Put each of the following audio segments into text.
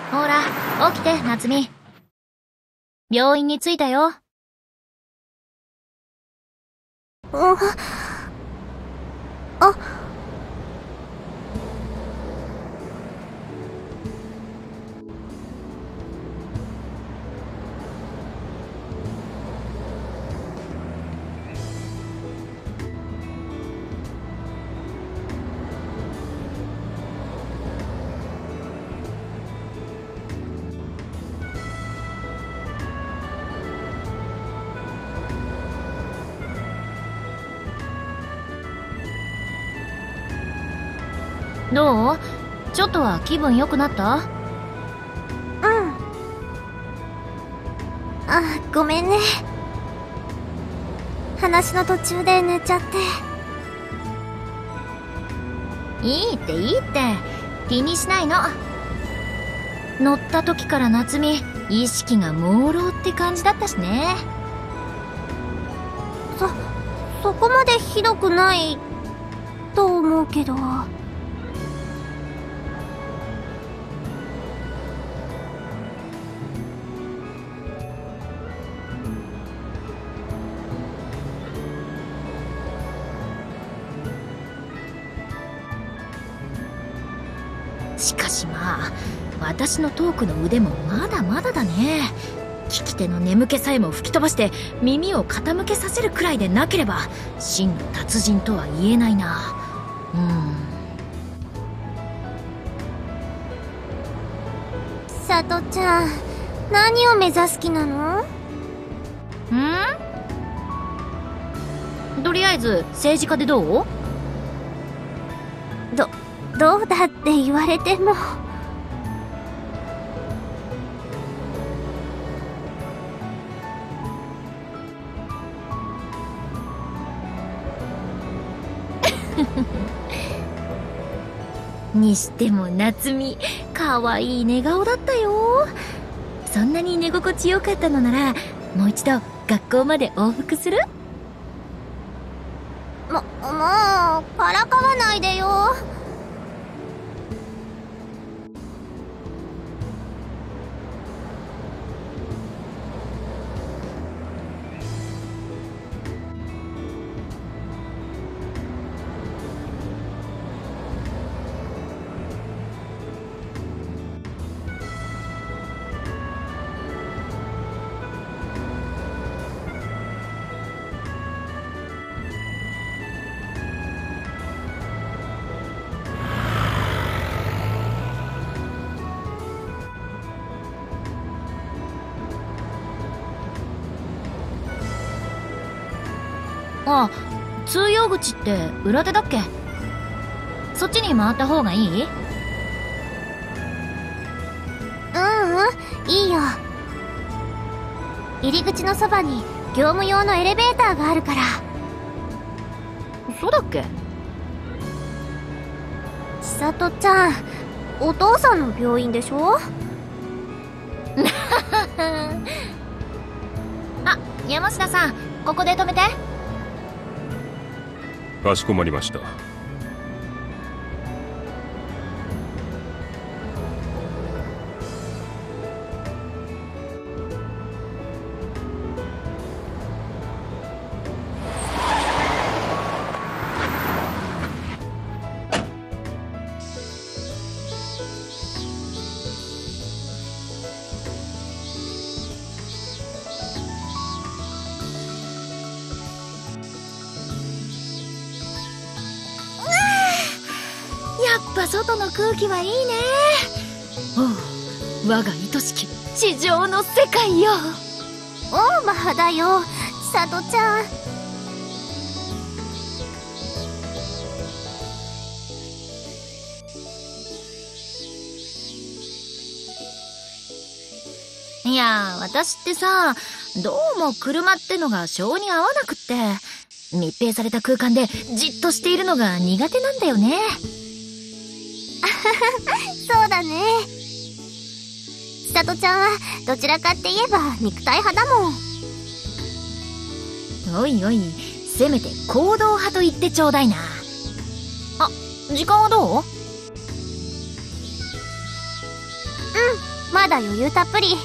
ほら、起きて、夏美。病院に着いたよ。 あ、 どう？ちょっとは気分良くなった？ ごめんね。話の途中で寝ちゃって。 いいっていいって。気にしないの。乗った時から夏美、意識が朦朧って感じだったしね。 そこまでひどくないと思うけど。 しかしまあ、私のトークの腕もまだまだだね。聞き手の眠気さえも吹き飛ばして耳を傾けさせるくらいでなければ真の達人とは言えないな。 さとちゃん、何を目指す気なの？ とりあえず政治家でどう？ どうだって言われても。 にしても夏美、かわいい寝顔だったよ。そんなに寝心地よかったのならもう一度学校まで往復する？ もうからかわないでよ。 あ、通用口って裏手だっけ？そっちに回った方がいい？ いいよ。入り口のそばに業務用のエレベーターがあるから。 そうだっけ？ 千里ちゃん、お父さんの病院でしょ？ あ、山下さん、ここで止めて。 かしこまりました。 やっぱ外の空気はいいね。おう、我が愛しき地上の世界よ。 オーバーだよ、さとちゃん。 いや、私ってさ、どうも車ってのが性に合わなくって、密閉された空間でじっとしているのが苦手なんだよね。 そうだね。千里ちゃんはどちらかって言えば肉体派だもん。 おいおい、せめて行動派と言ってちょうだいな。あ、時間はどう？ まだ余裕たっぷり。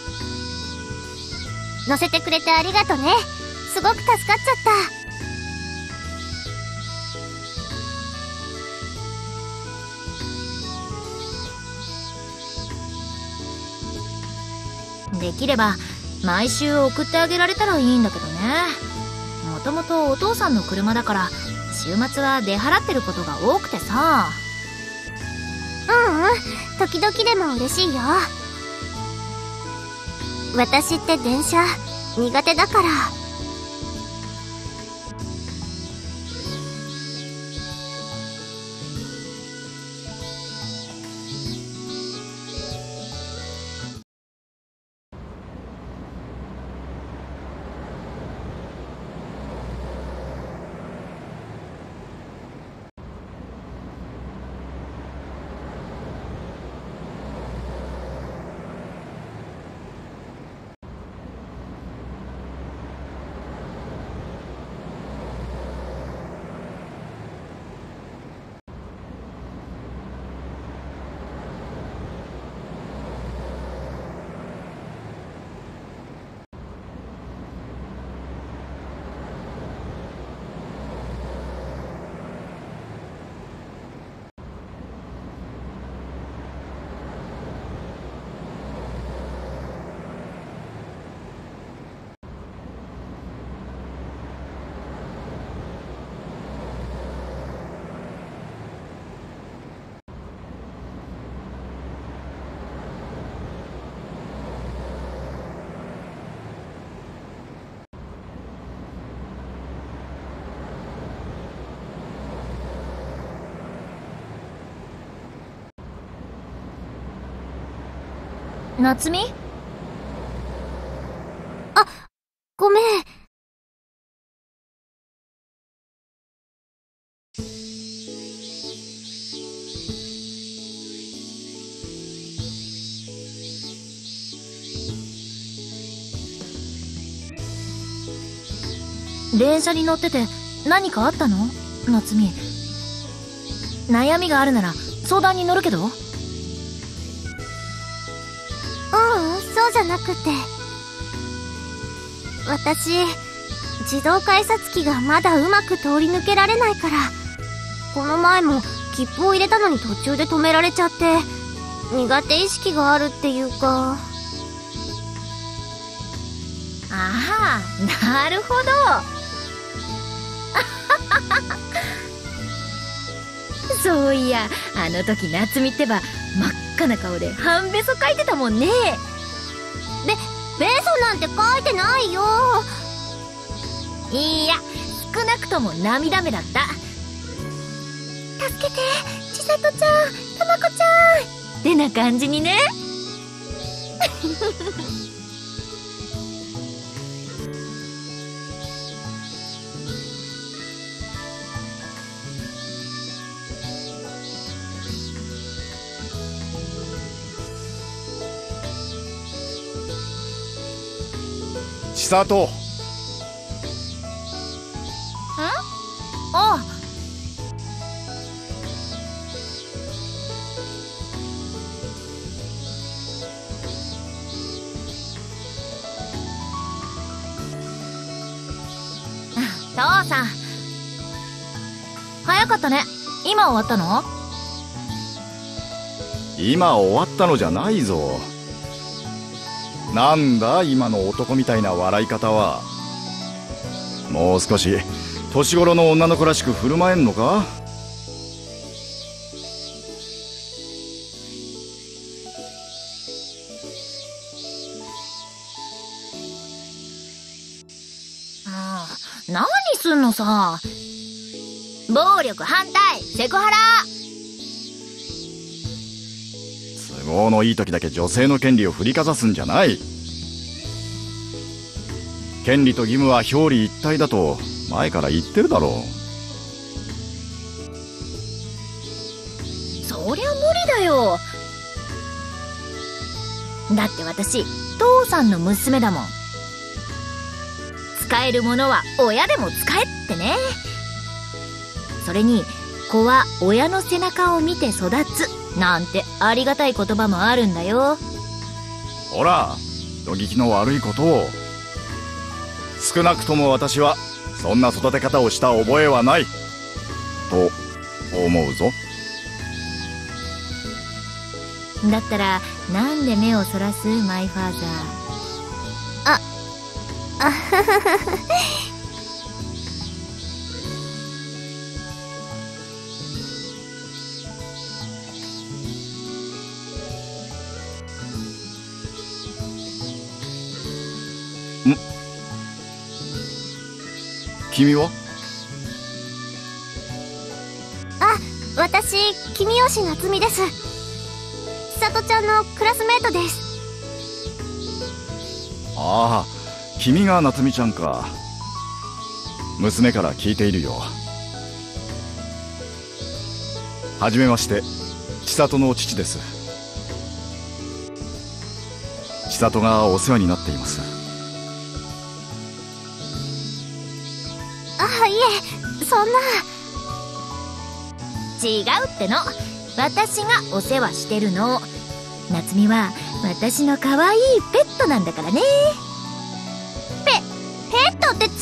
乗せてくれてありがとね。すごく助かっちゃった。 できれば毎週送ってあげられたらいいんだけどね。もともとお父さんの車だから週末は出払ってることが多くてさ。 時々でも嬉しいよ。私って電車苦手だから。 夏美？ あ、ごめん。 電車に乗ってて何かあったの？夏美。悩みがあるなら相談に乗るけど。 そうじゃなくて、私自動改札機がまだうまく通り抜けられないから、この前も切符を入れたのに途中で止められちゃって、苦手意識があるっていうか。 ああ、なるほど。そういや、あの時夏美ってば真っ赤な顔で半べそ書いてたもんね。 ベソなんて書いてないよ。 いや、少なくとも涙目だった。 助けて、千里ちゃん、たまこちゃんってな感じにね。 千里。 ああ。父さん、早かったね。今終わったの？ 今終わったのじゃないぞ。なんだ今の男みたいな笑い方は。もう少し年頃の女の子らしく振る舞えんのか？ 何すんのさ。暴力反対、セクハラ。 都合のいい時だけ女性の権利を振りかざすんじゃない。権利と義務は表裏一体だと前から言ってるだろう。 そりゃ無理だよ。だって私父さんの娘だもん。使えるものは親でも使えってね。それに子は親の背中を見て育つなんてありがたい言葉もあるんだよ。 ほら、人聞きの悪いことを。少なくとも私はそんな育て方をした覚えはないと思うぞ。 だったらなんで目をそらすマイファーザー。 君は？ 私、君吉夏美です。千里ちゃんのクラスメートです。 ああ、君が夏美ちゃんか。娘から聞いているよ。はじめまして、千里の父です。千里がお世話になっています。 いえ、そんな。 違うっての。私がお世話してるの。夏美は私の可愛いペットなんだからね。 ペットって違う。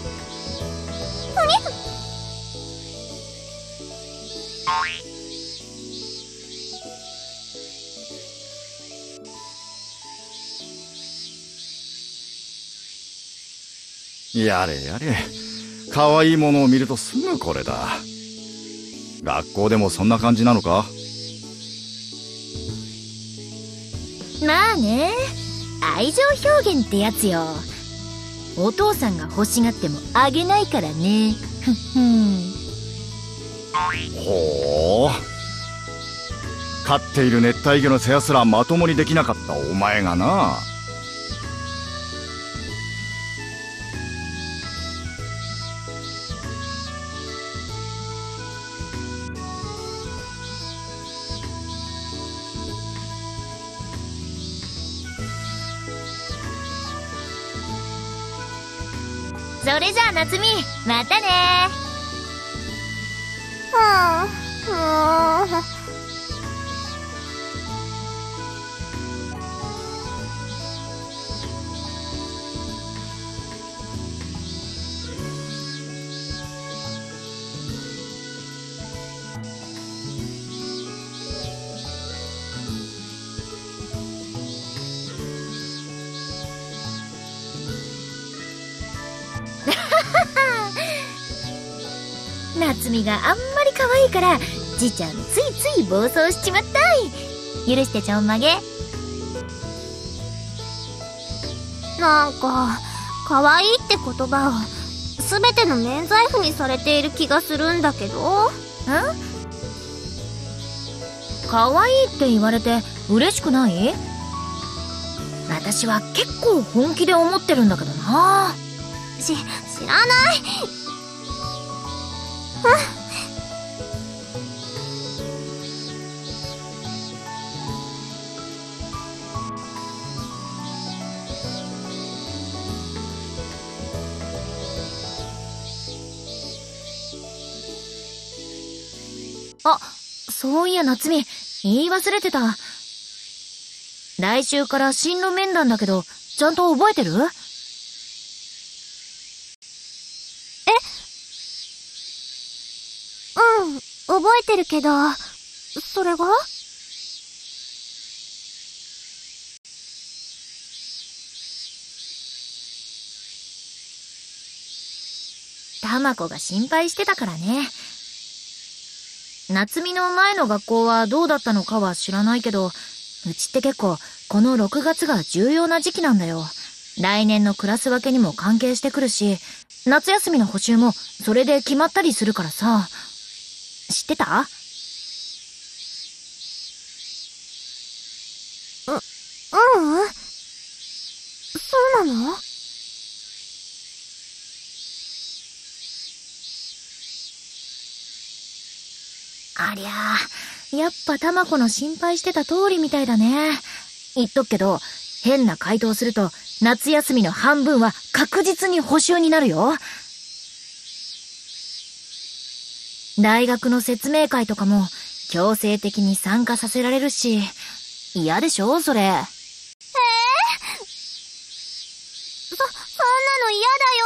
やれやれ、可愛いものを見るとすぐこれだ。学校でもそんな感じなのか？ まあね、愛情表現ってやつよ。お父さんが欲しがってもあげないからね。ふふん。 ほう、飼っている熱帯魚の世話すらまともにできなかったお前がな。 それじゃあ夏美、またね。夏美があんまり可愛いからじいちゃんついつい暴走しちまったい。許してちょんまげ。 なんか可愛いって言葉を全ての免罪符にされている気がするんだけど。 可愛いって言われて嬉しくない？私は結構本気で思ってるんだけどな。 知らない。 あ、そういや夏美、言い忘れてた。来週から進路面談だけど、ちゃんと覚えてる？ 覚えてるけど、それが？ たまこが心配してたからね。夏美の前の学校はどうだったのかは知らないけど、うちって結構この6月が重要な時期なんだよ。来年のクラス分けにも関係してくるし、夏休みの補習もそれで決まったりするからさ。知ってた？ そうなの？ ありゃあ、やっぱたまこの心配してた通りみたいだね。言っとくけど、変な回答すると夏休みの半分は確実に補習になるよ。大学の説明会とかも強制的に参加させられるし、嫌でしょそれ。 そんなの嫌だよ。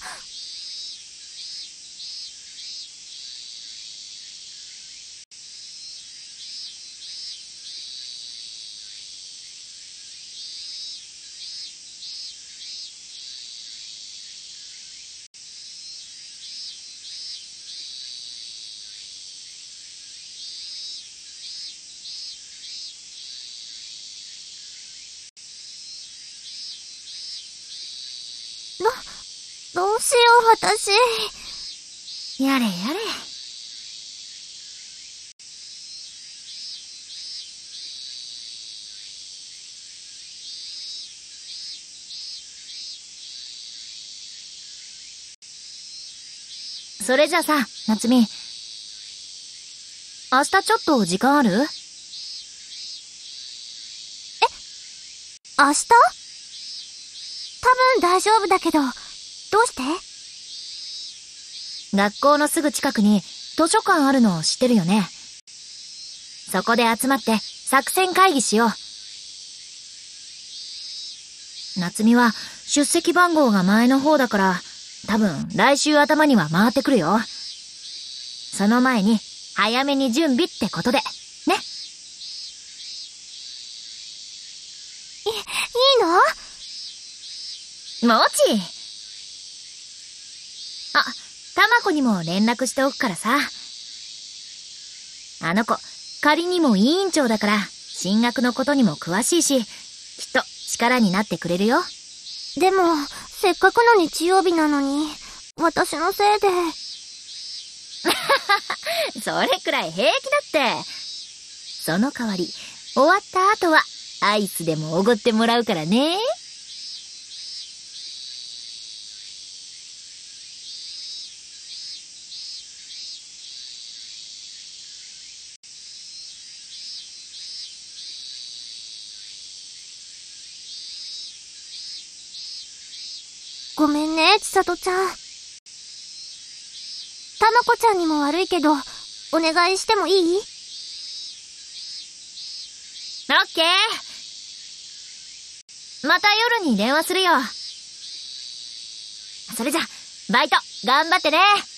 どうしよう、私。 やれやれ。それじゃあさ、夏美。明日ちょっと時間ある？ 明日？多分大丈夫だけど、どうして？ 学校のすぐ近くに図書館あるの知ってるよね。そこで集まって作戦会議しよう。夏美は出席番号が前の方だから、多分来週頭には回ってくるよ。その前に早めに準備ってことで、ね。 いいの？ もち。あ、たまこにも連絡しておくからさ。あの子、仮にも委員長だから、進学のことにも詳しいし、きっと力になってくれるよ。 でも、せっかくの日曜日なのに、私のせいで。 それくらい平気だって。その代わり、終わった後は、アイスでもおごってもらうからね。 ごめんね、千里ちゃん。たまこちゃんにも悪いけど、お願いしてもいい？ オッケー。また夜に電話するよ。それじゃ、バイト、頑張ってね。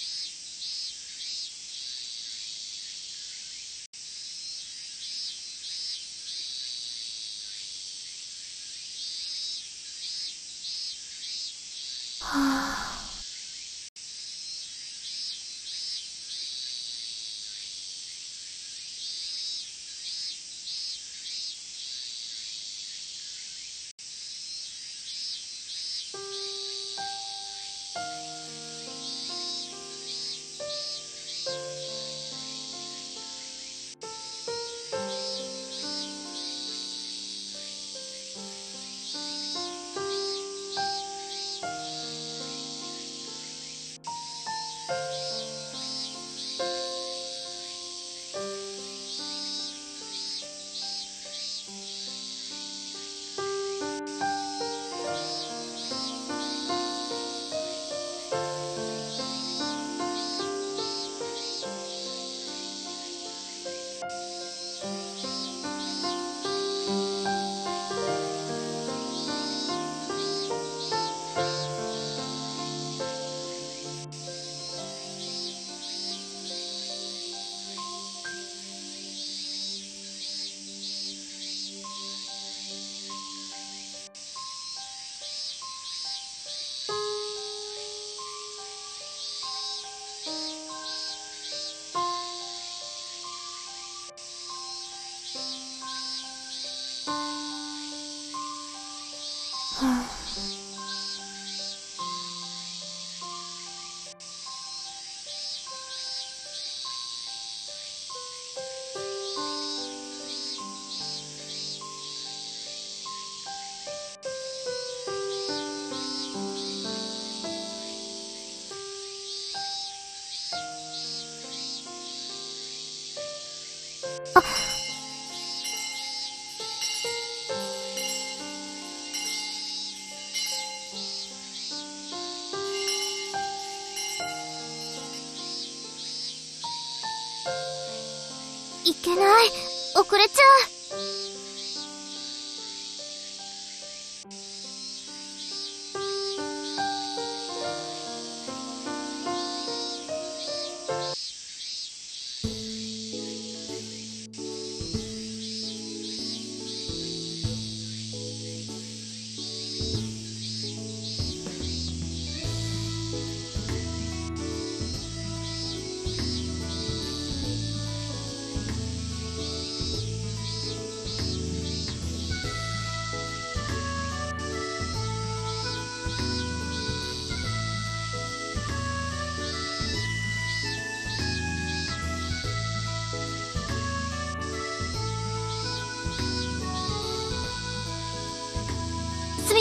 いけない。遅れちゃう。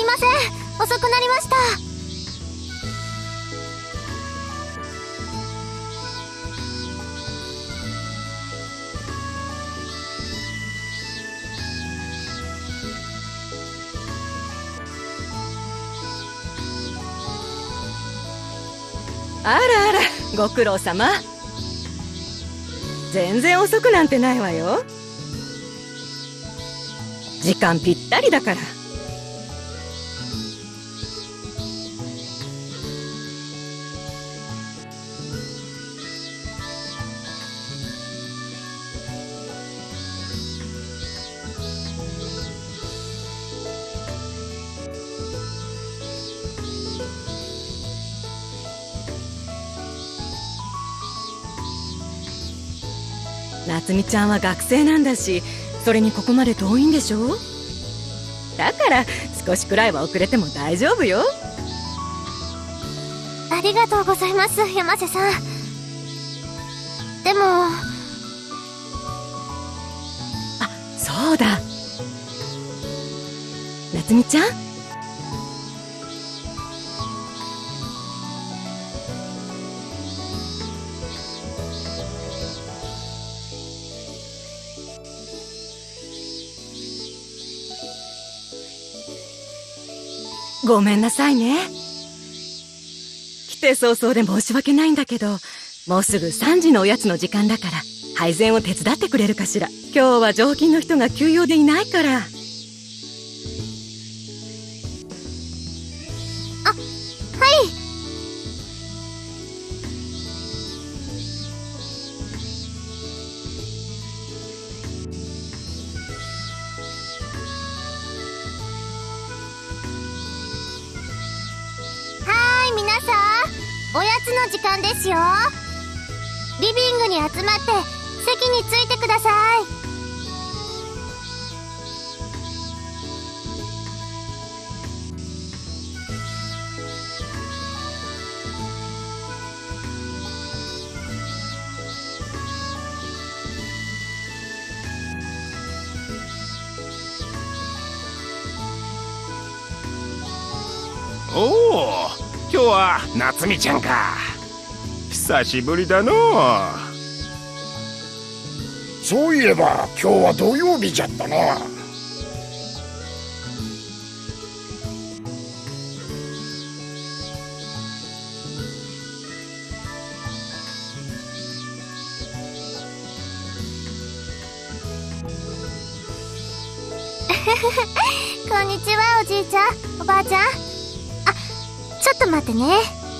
ません、遅くなりました。 あらあら、ご苦労様。全然遅くなんてないわよ。時間ぴったりだから。夏美ちゃんは学生なんだし、それにここまで遠いんでしょ。だから少しくらいは遅れても大丈夫よ。 ありがとうございます、山瀬さん。でも、 そうだ、夏美ちゃん、ごめんなさいね。来て早々で申し訳ないんだけど、もうすぐ3時のおやつの時間だから、配膳を手伝ってくれるかしら。今日は常勤の人が休養でいないから。 はい。皆さん、おやつの時間ですよ。リビングに集まって席についてください。 おお、今日は夏美ちゃんか。久しぶりだのう。 そういえば今日は土曜日じゃったな。 こんにちは、おじいちゃん、おばあちゃん。ちょっと待ってね。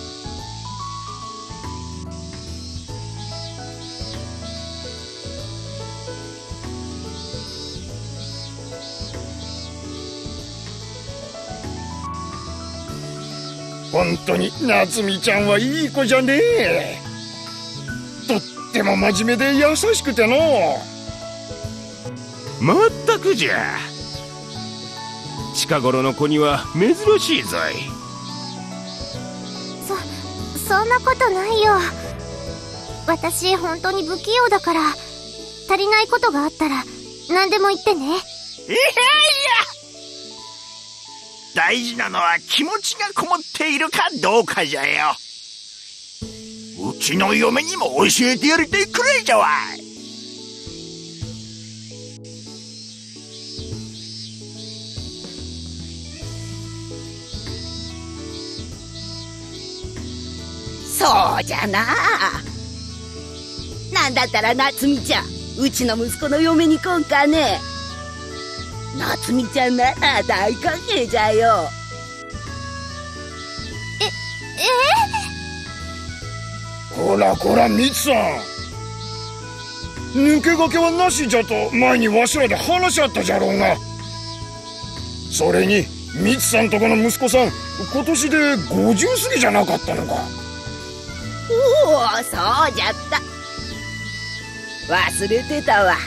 本当に夏美ちゃんはいい子じゃねえ。とっても真面目で優しくての。 まったくじゃ。近頃の子には珍しいぞい。 そんなことないよ。私本当に不器用だから、足りないことがあったら何でも言ってね。 いやいや、大事なのは気持ちがこもっているかどうかじゃよ。うちの嫁にも教えてやりてくれじゃわい。 そうじゃな。なんだったら夏美ちゃん、うちの息子の嫁に来んかね。夏美ちゃんなら大歓迎じゃよ。 こらこら、みつさん、抜け駆けはなしじゃと前にわしらで話し合ったじゃろうが。それにみつさんとこの息子さん、今年で50過ぎじゃなかったのか。 おお、そうじゃった。忘れてたわ。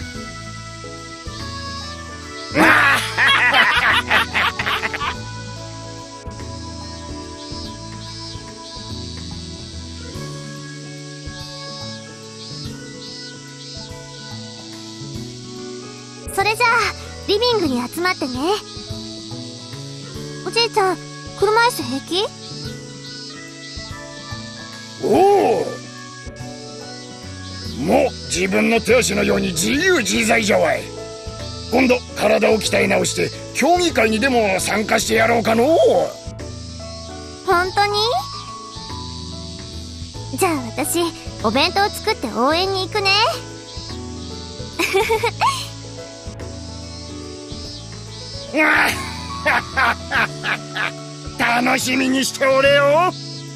それじゃあリビングに集まってね。 じいちゃん、車椅子平気？ おお、もう自分の手足のように自由自在じゃわい。今度体を鍛え直して競技会にでも参加してやろうかのう。 本当に？じゃあ私、お弁当作って応援に行くね。 楽しみにしておれよ。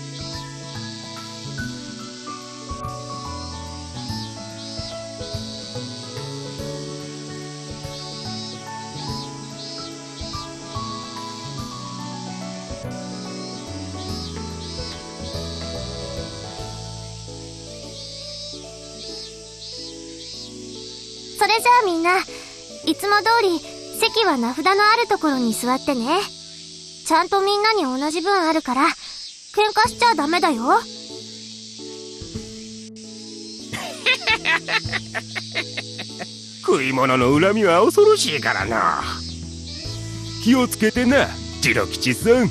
それじゃあみんな、いつも通り席は名札のあるところに座ってね。ちゃんとみんなに同じ分あるから、喧嘩しちゃダメだよ。 食い物の恨みは恐ろしいからな。気をつけてな、次郎吉さん。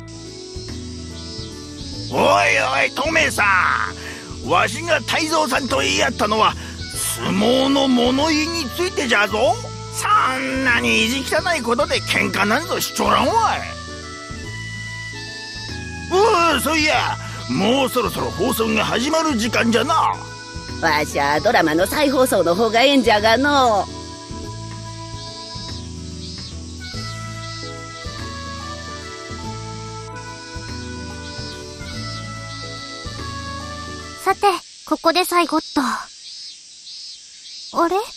おいおい、トメさん、わしが泰造さんと言い合ったのは相撲の物言いについてじゃぞ。そんなに意地汚いことで喧嘩なんぞしちょらんわい。おい、そういや、もうそろそろ放送が始まる時間じゃな。 わしゃドラマの再放送の方がええんじゃがの。 さて、ここで最後っと。あれ？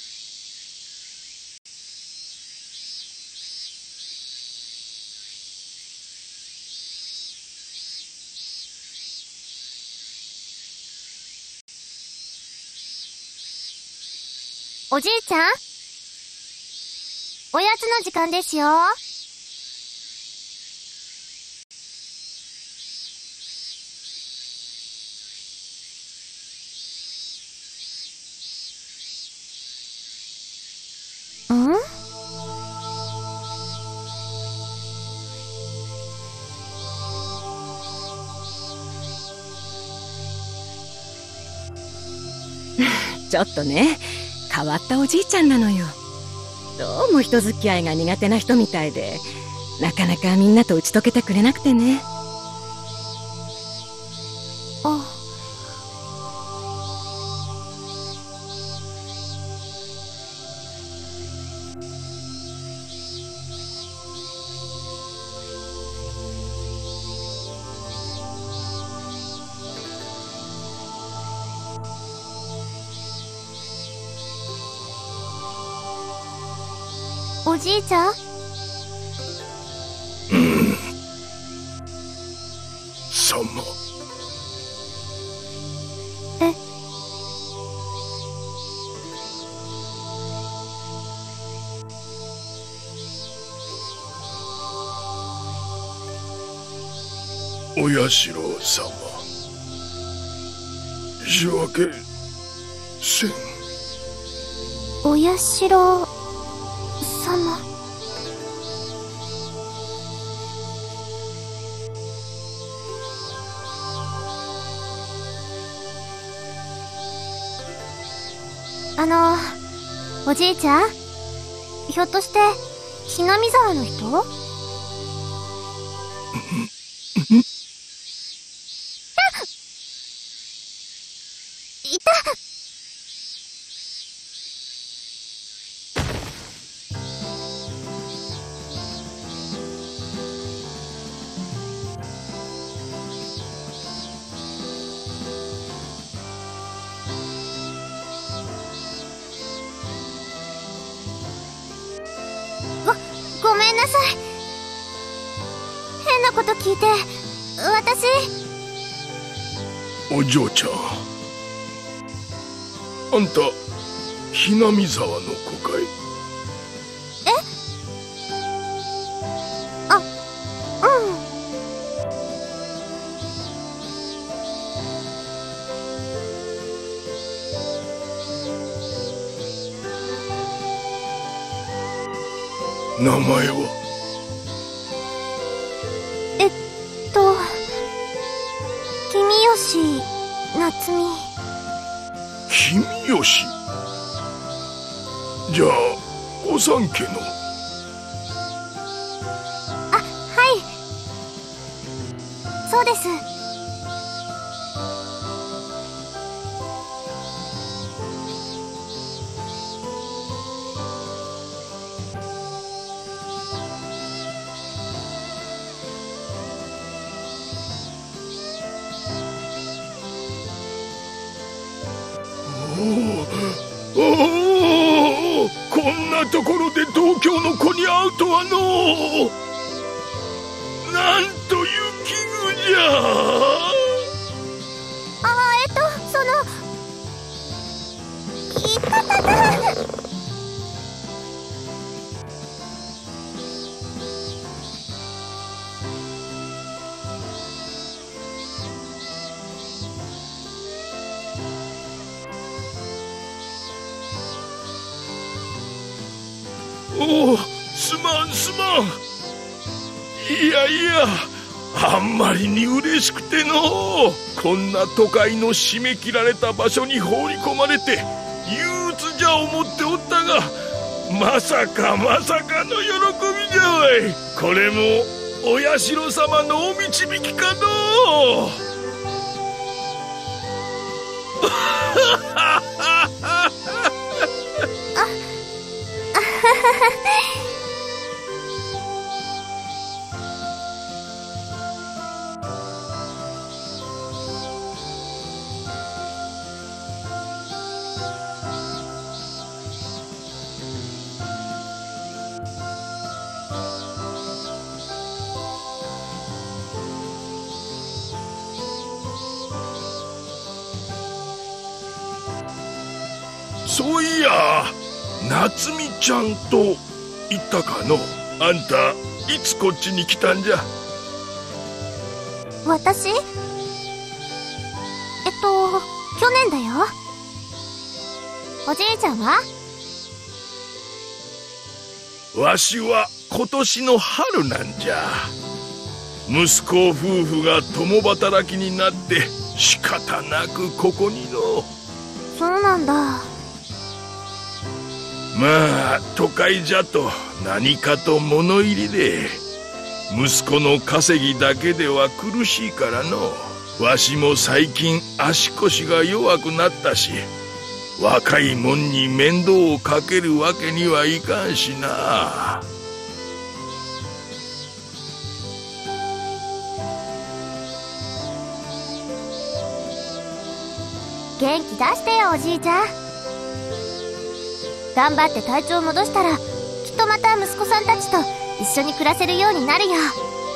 おじいちゃん？おやつの時間ですよ。ん？ ちょっとね、変わったおじいちゃんなのよ。どうも人付き合いが苦手な人みたいで、なかなかみんなと打ち解けてくれなくてね。 あ。おじいちゃん？ 様。 え？ お社様。仕分けせん。 お社様。おじいちゃん？ひょっとして、ひなみ沢の人？いた！ごめんなさい。変なこと聞いて、私。 お嬢ちゃん。あんた、ひなみ沢の子かい？ あ、 名前は？ 吉、夏美。 君吉。じゃあ御三家の。 あ、はい。そうです。 おお、こんなところで同郷の子に会うとはのう。なんという奇遇じゃ。 いたたた。 おお、すまんすまん。いやいや、あんまりに嬉しくてのう。こんな都会の締め切られた場所に放り込まれて憂鬱じゃ思っておったが、まさかまさかの喜びじゃわい。これもお社様のお導きかのう。そういや、夏美ちゃんと言ったかの。あんたいつこっちに来たんじゃ。 私？去年だよ。おじいちゃんは？ わしは今年の春なんじゃ。息子夫婦が共働きになって仕方なくここにの。 そうなんだ。 まあ都会じゃと何かと物入りで、息子の稼ぎだけでは苦しいからの。わしも最近足腰が弱くなったし、若いもんに面倒をかけるわけにはいかんしな。 元気出してよ、おじいちゃん。頑張って体調戻したら、きっとまた息子さんたちと一緒に暮らせるようになるよ。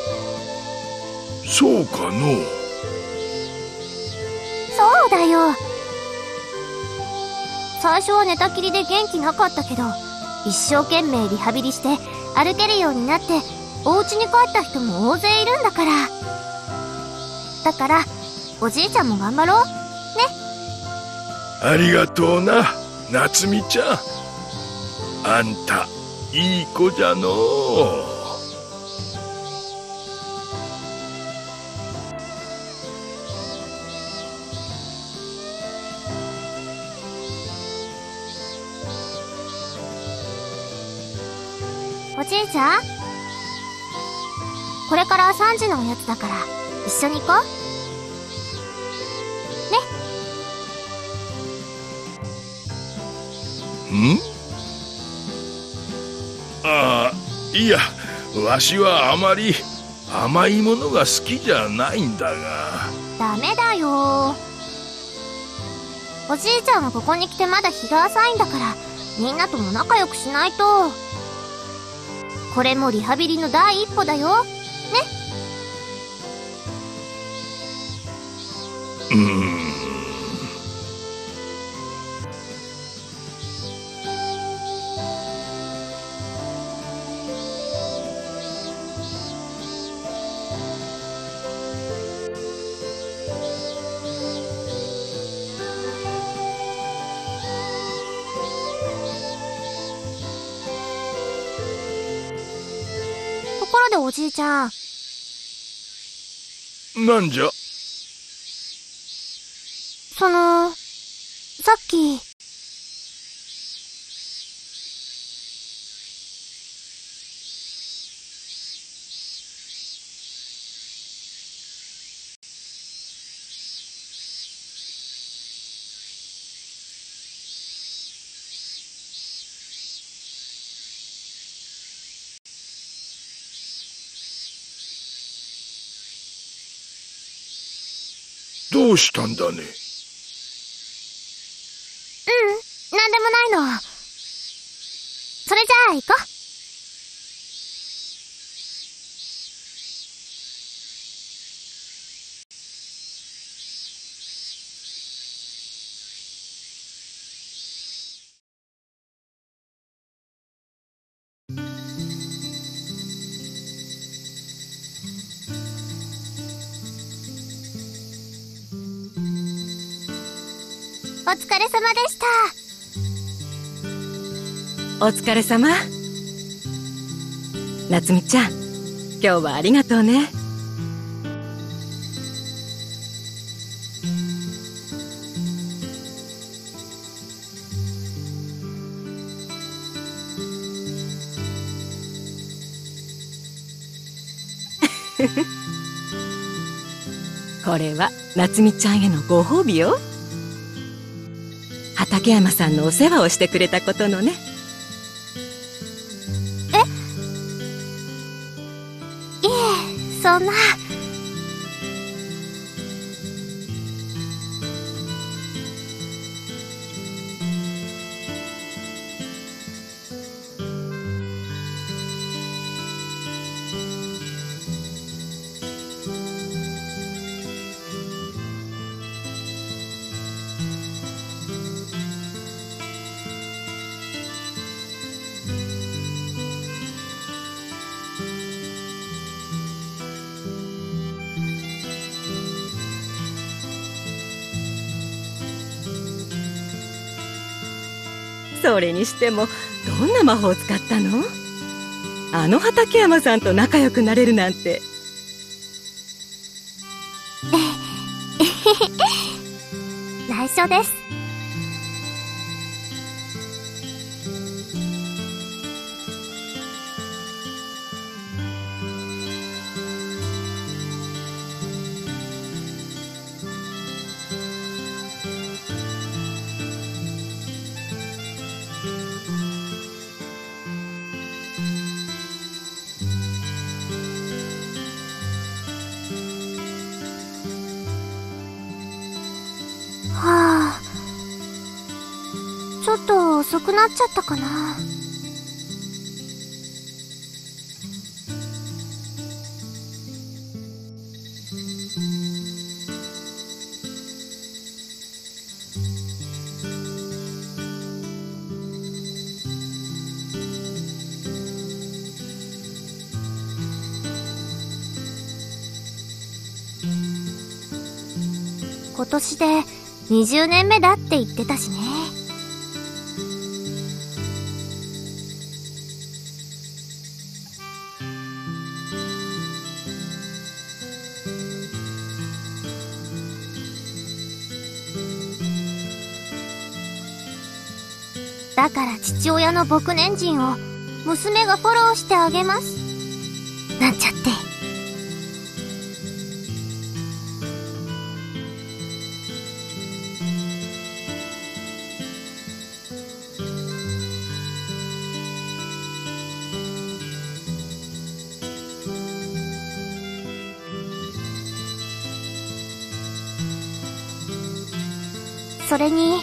そうかの。 そうだよ。最初は寝たきりで元気なかったけど、一生懸命リハビリして歩けるようになって、お家に帰った人も大勢いるんだから。だから、おじいちゃんも頑張ろう。ね。 ありがとうな、夏美ちゃん。あんた、いい子じゃのう。 おじいちゃん、これから3時のおやつだから一緒に行こうね。 ん？ああ、いや、わしはあまり甘いものが好きじゃないんだが。 ダメだよ。おじいちゃんはここに来てまだ日が浅いんだから、みんなとも仲良くしないと。これもリハビリの第一歩だよ。ね。ところでおじいちゃん。 なんじゃ？ さっき、 どうしたんだね。 なんでもないの。それじゃあ行こう。お疲れ様でした。 お疲れ様。夏美ちゃん、今日はありがとうね。これは夏美ちゃんへのご褒美よ。畠山さんのお世話をしてくれたことのね。 いえ、そんな。 それにしてもどんな魔法を使ったの？あの畠山さんと仲良くなれるなんて。 内緒です。はあ、ちょっと遅くなっちゃったかな。今年で20年目だって言ってたしね。だから父親の牧年人を娘がフォローしてあげます。なんちゃって。それに、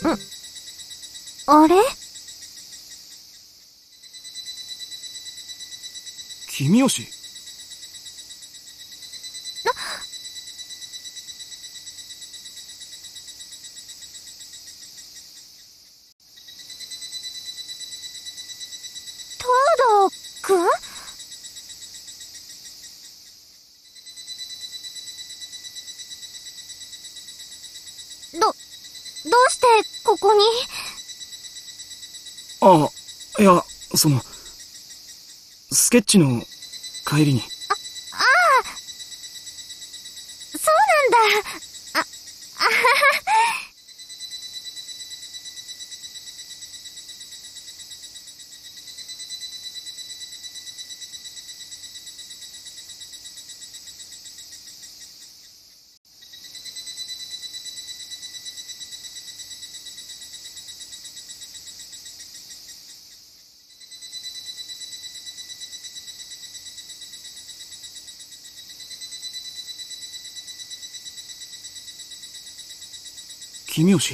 あれ？ 君吉。 東堂くん？どうしてここに？ あ、いや、スケッチの帰りに。 そうなんだ。あはは。 君吉？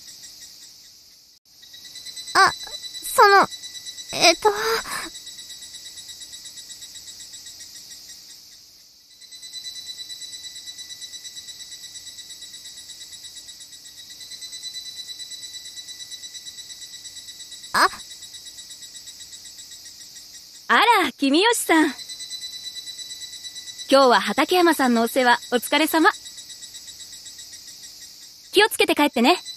あら、君吉さん。今日は畠山さんのお世話お疲れ様。気をつけて帰ってね。